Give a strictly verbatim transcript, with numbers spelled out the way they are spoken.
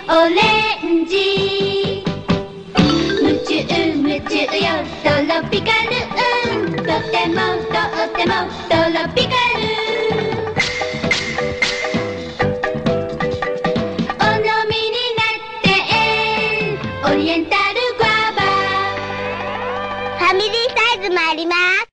オレンジ夢中夢中よトロピカルとてもとってもトロピカルお飲みになってオリエンタルグアバファミリーサイズもあります。